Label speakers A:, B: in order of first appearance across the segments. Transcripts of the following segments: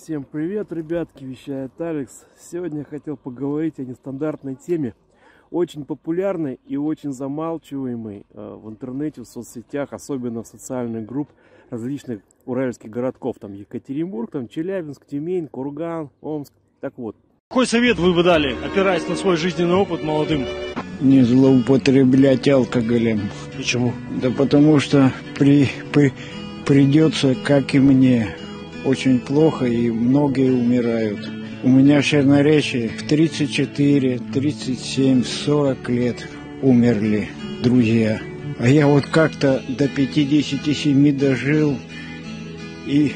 A: Всем привет, ребятки, вещает Алекс. Сегодня я хотел поговорить о нестандартной теме, очень популярной и очень замалчиваемой в интернете, в соцсетях, особенно в социальных группах различных уральских городков. Там Екатеринбург, там Челябинск, Тюмень, Курган, Омск. Так вот.
B: Какой совет вы бы дали, опираясь на свой жизненный опыт молодым?
C: Не злоупотреблять алкоголем.
B: Почему?
C: Да потому что придется, как и мне, очень плохо, и многие умирают. У меня в Черноречии в 34, 37, 40 лет умерли друзья. А я вот как-то до 57 дожил, и,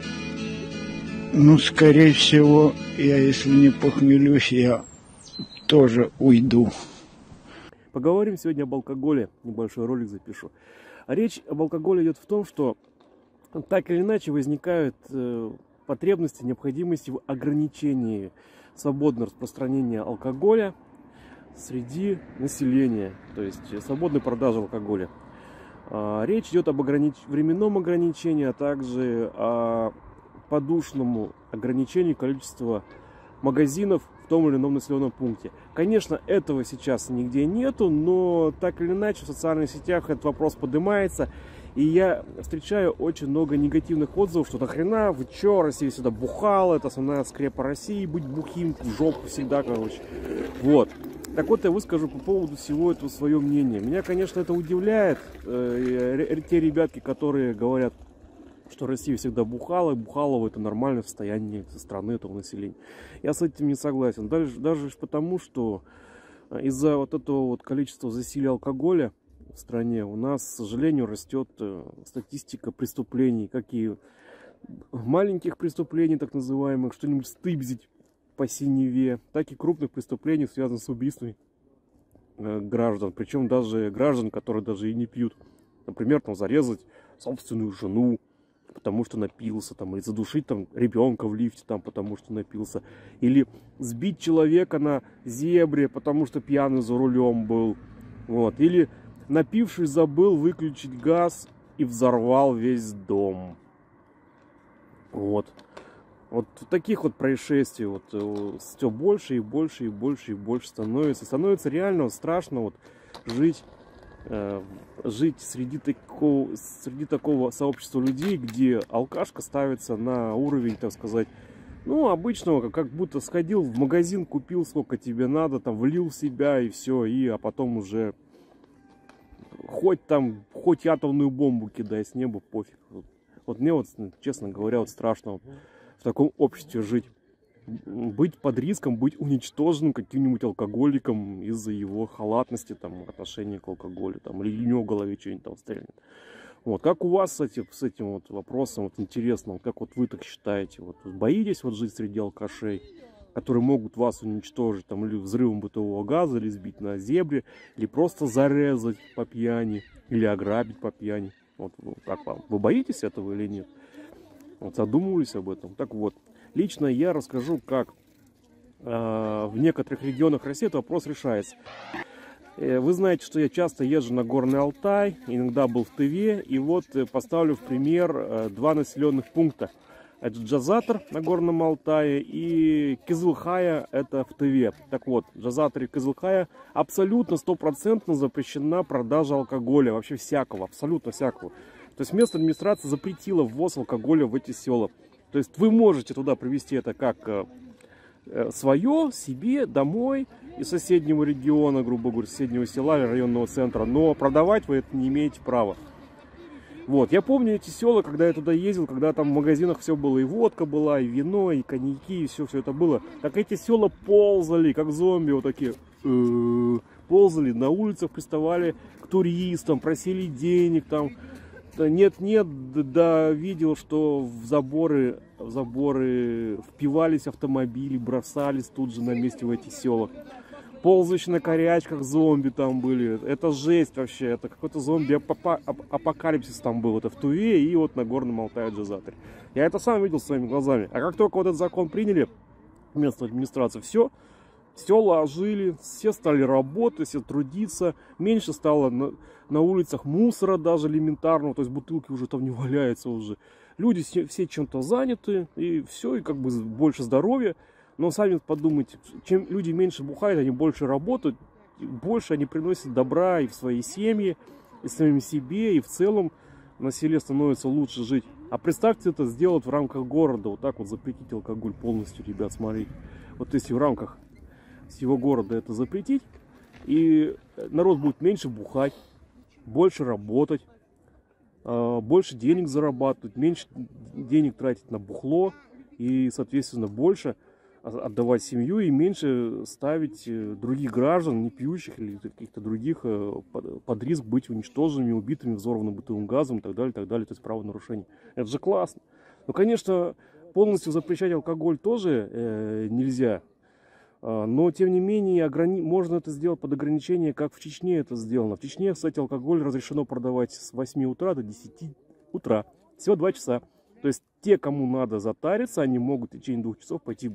C: скорее всего, я, если не похмелюсь, я тоже уйду.
A: Поговорим сегодня об алкоголе, небольшой ролик запишу. Речь об алкоголе идет в том, что так или иначе возникают потребности, необходимости в ограничении свободного распространения алкоголя среди населения, то есть свободной продажи алкоголя. Речь идет об временном ограничении, а также о подушному ограничении количества магазинов в том или ином населенном пункте. Конечно, этого сейчас нигде нету, но так или иначе в социальных сетях этот вопрос поднимается. И я встречаю очень много негативных отзывов, что нахрена, вы чё, Россия всегда бухала, это основная скрепа России, быть бухим в жопу всегда, короче. Вот. Так вот, я выскажу по поводу всего этого свое мнение. Меня, конечно, это удивляет, те ребятки, которые говорят, что Россия всегда бухала, и бухалово это нормальное состояние страны, этого населения. Я с этим не согласен. Даже потому, что из-за вот этого вот количества засилия алкоголя в стране у нас, к сожалению, растет статистика преступлений, как и маленьких преступлений, так называемых, что-нибудь стыбзить по синеве, так и крупных преступлений, связанных с убийствами граждан. Причем даже граждан, которые даже и не пьют. Например, там зарезать собственную жену, потому что напился, там, или задушить там ребенка в лифте, там, потому что напился, или сбить человека на зебре, потому что пьяный за рулем был, вот, или напившись забыл выключить газ и взорвал весь дом. Вот таких вот происшествий вот все больше и больше и больше и больше становится реально страшно вот жить среди такого сообщества людей, где алкашка ставится на уровень, так сказать, обычного, как будто сходил в магазин, купил сколько тебе надо, там влил в себя и все, а потом уже хоть атомную бомбу кидай с неба, пофиг. Вот мне вот, честно говоря, вот страшно в таком обществе жить. Быть под риском, быть уничтоженным каким-нибудь алкоголиком из-за его халатности, там, отношения к алкоголю, там, или у него в голове что-нибудь там стрельнет. Вот, как у вас с этим вот вопросом, вот интересно, как вот вы так считаете, вот, боитесь вот жить среди алкашей, которые могут вас уничтожить, там, или взрывом бытового газа, или сбить на зебре, или просто зарезать по пьяни, или ограбить по пьяни. Вот, как вам? Вы боитесь этого или нет? Вот, задумывались об этом? Так вот. Лично я расскажу, как в некоторых регионах России этот вопрос решается. Вы знаете, что я часто езжу на Горный Алтай, иногда был в Тыве, и вот поставлю в пример два населенных пункта. Это Джазатыр на Горном Алтае и Кызылхая, это в Тыве. Так вот, в Джазатыре и Кызылхая абсолютно 100% запрещена продажа алкоголя, вообще всякого, абсолютно всякого. То есть местная администрация запретила ввоз алкоголя в эти села. То есть вы можете туда привезти это как свое, себе, домой из соседнего региона, грубо говоря, соседнего села или районного центра, но продавать вы это не имеете права. Вот, я помню эти села, когда я туда ездил, когда там в магазинах все было, и водка была, и вино, и коньяки, и все это было. Так эти села ползали, как зомби, вот такие, ползали, на улицах приставали к туристам, просили денег там. Нет, да, видел, что в заборы впивались автомобили, бросались тут же на месте в эти села. Ползающие на корячках зомби там были. Это жесть вообще, это какой-то зомби-апокалипсис там был. Это в Туве и вот на Горном Алтае, Джазатыре. Я это сам видел своими глазами. А как только вот этот закон приняли, местная администрация, все, села ожили, все стали работать, все трудиться, меньше стало на улицах мусора даже элементарного, то есть бутылки уже там не валяются уже. Люди все чем-то заняты, и все, и как бы больше здоровья. Но сами подумайте, чем люди меньше бухают, они больше работают, больше они приносят добра и в свои семьи, и самим себе, и в целом на селе становится лучше жить. А представьте это сделать в рамках города, вот так вот запретить алкоголь полностью, ребят, смотрите. Вот если в рамках всего города это запретить, и народ будет меньше бухать, больше работать, больше денег зарабатывать, меньше денег тратить на бухло и, соответственно, больше отдавать семью и меньше ставить других граждан, не пьющих или каких-то других, под риск быть уничтоженными, убитыми, взорванным бытовым газом и так далее, то есть правонарушение. Это же классно. Но, конечно, полностью запрещать алкоголь тоже нельзя. Но, тем не менее, можно это сделать под ограничение, как в Чечне это сделано. В Чечне, кстати, алкоголь разрешено продавать с 8 утра до 10 утра. Всего 2 часа. То есть, те, кому надо затариться, они могут в течение 2 часов пойти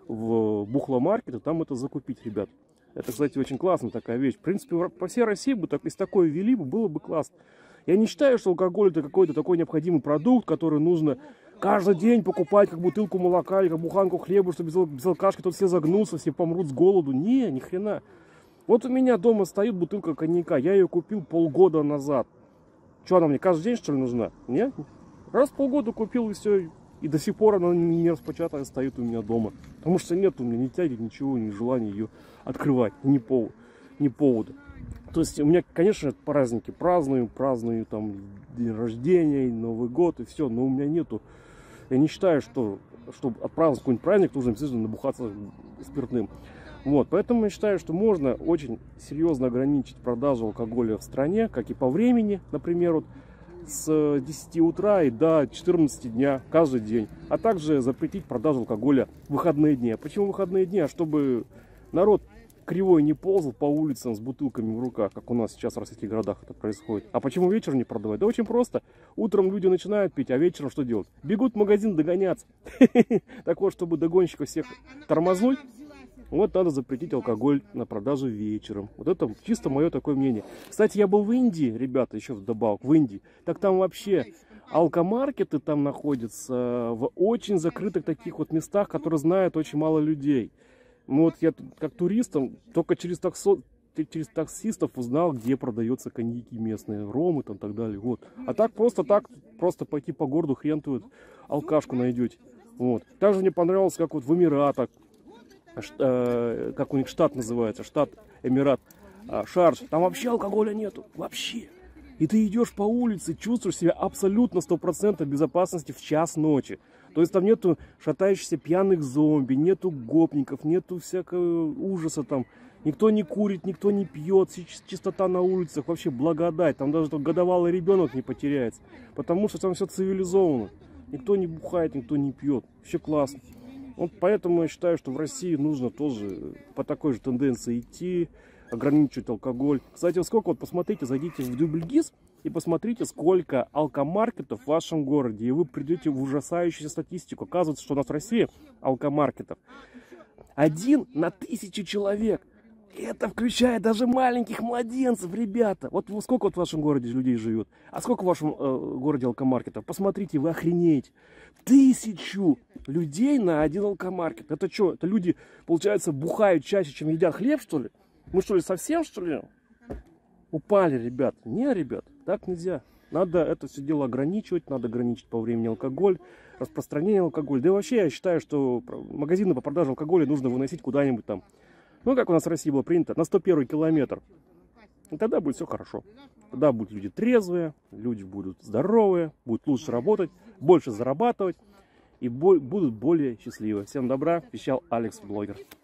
A: в бухломаркет и там это закупить, ребят. Это, кстати, очень классная такая вещь. В принципе, по всей России бы, если такое ввели, было бы классно. Я не считаю, что алкоголь это какой-то такой необходимый продукт, который нужно каждый день покупать, как бутылку молока или как буханку хлеба, чтобы без алкашки тут все загнутся, все помрут с голоду. Не, ни хрена. Вот у меня дома стоит бутылка коньяка, я ее купил полгода назад. Что она мне каждый день, что ли, нужна? Нет? Раз в полгода купил и все. И до сих пор она не распочатая стоит у меня дома. Потому что нет у меня ни тяги, ничего, ни желания ее открывать, ни повода. То есть у меня, конечно, праздники праздную там день рождения, Новый год и все, но у меня нету. Я не считаю, что чтобы отправиться в какой-нибудь праздник, нужно обязательно набухаться спиртным. Вот, поэтому я считаю, что можно очень серьезно ограничить продажу алкоголя в стране, как и по времени, например, вот с 10 утра и до 14 дня каждый день, а также запретить продажу алкоголя в выходные дни. А почему выходные дни? А чтобы народ кривой не ползал по улицам с бутылками в руках, как у нас сейчас в российских городах это происходит. А почему вечером не продавать? Да очень просто. Утром люди начинают пить, а вечером что делать? Бегут в магазин догоняться. Так вот, чтобы догонщиков всех тормознуть, вот надо запретить алкоголь на продажу вечером. Вот это чисто мое такое мнение. Кстати, я был в Индии, ребята, еще вдобавок, в Индии. Так там вообще алкомаркеты там находятся в очень закрытых таких вот местах, которые знают очень мало людей. Вот я как туристом только через таксистов узнал, где продается коньяки местные, ромы там и так далее. Вот. А так просто пойти по городу хрен тут алкашку найдете. Вот. Также мне понравилось, как вот в Эмиратах, как у них штат называется, штат Эмират, Шардж, там вообще алкоголя нету, вообще. И ты идешь по улице, чувствуешь себя абсолютно 100% безопасности в час ночи. То есть там нету шатающихся пьяных зомби, нету гопников, нету всякого ужаса там. Никто не курит, никто не пьет, чистота на улицах, вообще благодать. Там даже годовалый ребенок не потеряется, потому что там все цивилизовано. Никто не бухает, никто не пьет, все классно. Вот поэтому я считаю, что в России нужно тоже по такой же тенденции идти, ограничивать алкоголь. Кстати, вот сколько, вот посмотрите, зайдите в Дубльгиз и посмотрите, сколько алкомаркетов в вашем городе. И вы придете в ужасающую статистику. Оказывается, что у нас в России алкомаркетов 1 на 1000 человек. Это включает даже маленьких младенцев, ребята. Вот сколько вот в вашем городе людей живет? А сколько в вашем городе алкомаркетов? Посмотрите, вы охренеете. 1000 людей на 1 алкомаркет. Это что? Это люди, получается, бухают чаще, чем едят хлеб, что ли? Мы что ли совсем, что ли, упали, ребят? Не, ребят, так нельзя. Надо это все дело ограничивать, надо ограничить по времени алкоголь, распространение алкоголя. Да и вообще я считаю, что магазины по продаже алкоголя нужно выносить куда-нибудь там. Ну, как у нас в России было принято, на 101 километр. И тогда будет все хорошо. Тогда будут люди трезвые, люди будут здоровые, будут лучше работать, больше зарабатывать и будут более счастливы. Всем добра, вещал Алекс Блогер.